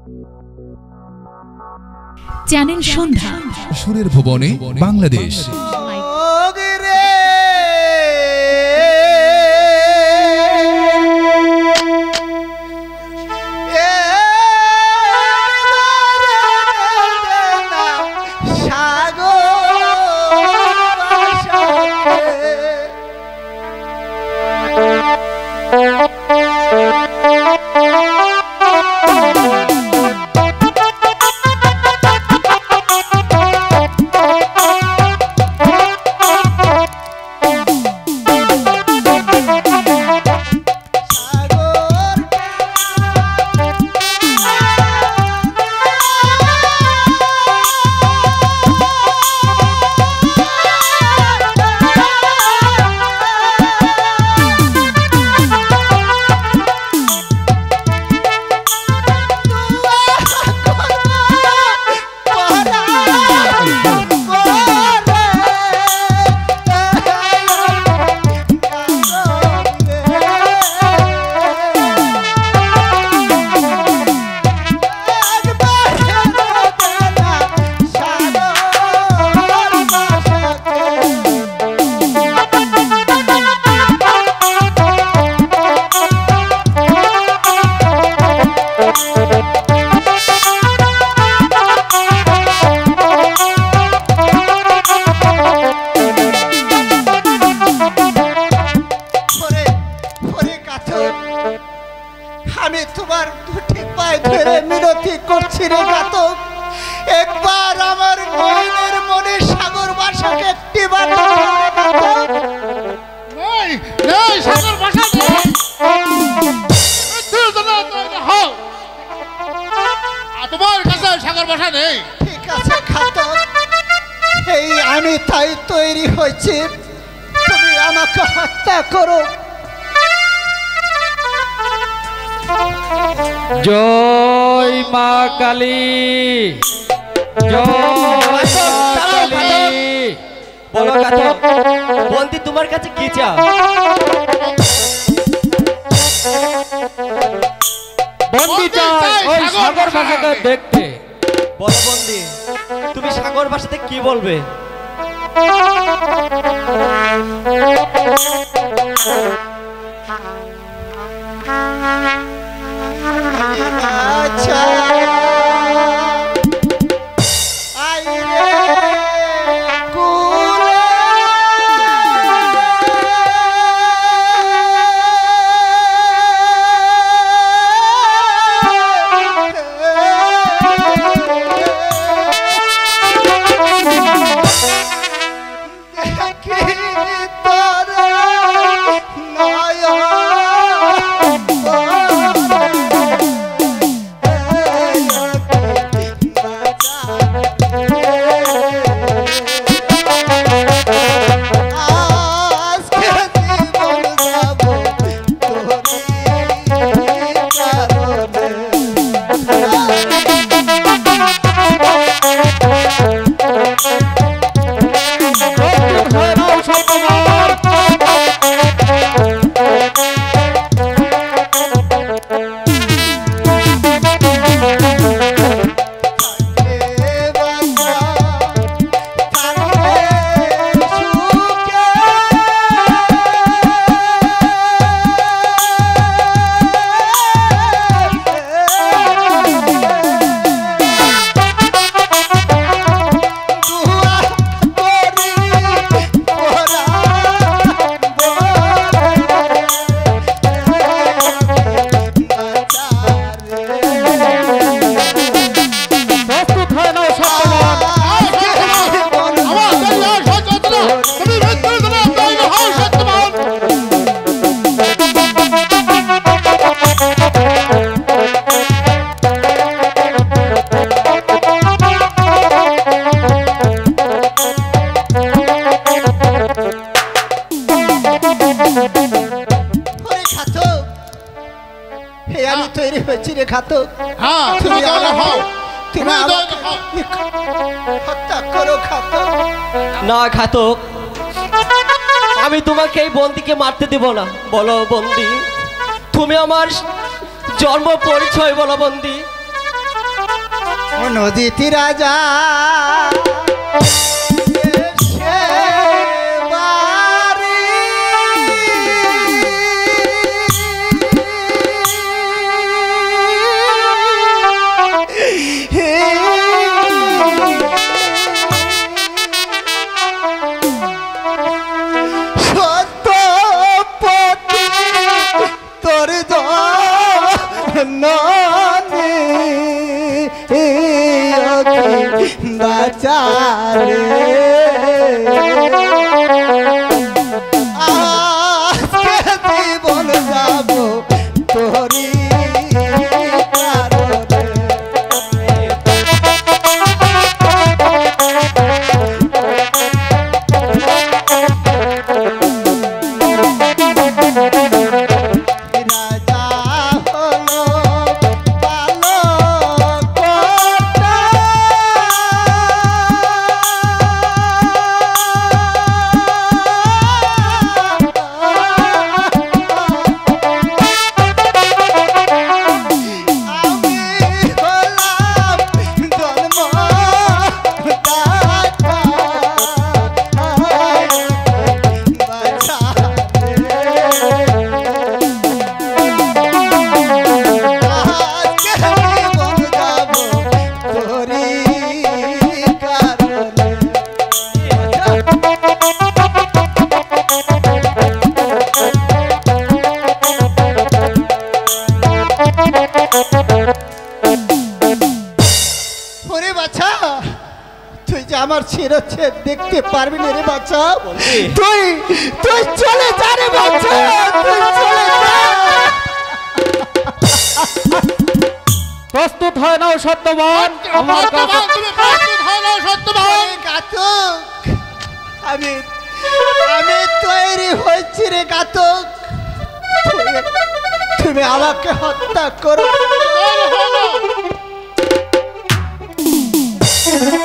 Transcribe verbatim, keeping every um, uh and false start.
Channel সন্ধ্যা সুরের ভুবনে বাংলাদেশ। আমি তোমার দুটি পায়ে ধরে মিনতি করছি রে ঘাতক, একবার আমার মনের মনে সাগর ভাষাকে একটি বার নেই নেই সাগর ভাষা নেই। তোমার কাছে সাগর ভাষা নেই। ঠিক আছে ঘাতক, এই আমি তাই তৈরি হয়েছি, তুমি আমাকে হত্যা করো। জয় মা কালী, জয় মা কালী। বলো ঘাতক, বন্দি তোমার কাছে কি চাও? বন্দি চাই ওই সাগর ভাষাটা দেখতে। বলো বন্দি, তুমি সাগর ভাষাতে কি বলবে? আচ্ছা তৈরি হয়েছি রে ঘাতক। হ্যাঁ তুমি হও, তুমি হত্যা করো ঘাতক। না ঘাতক, আমি তোমাকে এই বন্দিকে মারতে দেব না। বলো বন্দি, তুমি আমার জন্ম পরিচয় বলো বন্দি। নদীতে রাজা এসে বাড়ি সত্যপতি তোর জননী বাঁচারে আজকে জীবন যাব তোরি কারণে। রাজা হলো বালকটা, আমি হলাম জন্মদাতা, আজকে জীবন যাব তোরি কারণে। ওরে বাছা, তুই যে আমার ছেড়েছেদ দেখতে পারবি না রে বাছা। তুই তুই চলে যা রে বাছা, তুই চলে যা। প্রস্তুত হয় নাও সত্যবান আমার কাছে। সত্যবান, তুমি প্রস্তুত হও না সত্যবান। ওরে ঘাতক, আমি আমি তৈরি হয়েছি রে ঘাতক। তুই- তুমি আমাকে হত্যা করো। তৈরি হও না।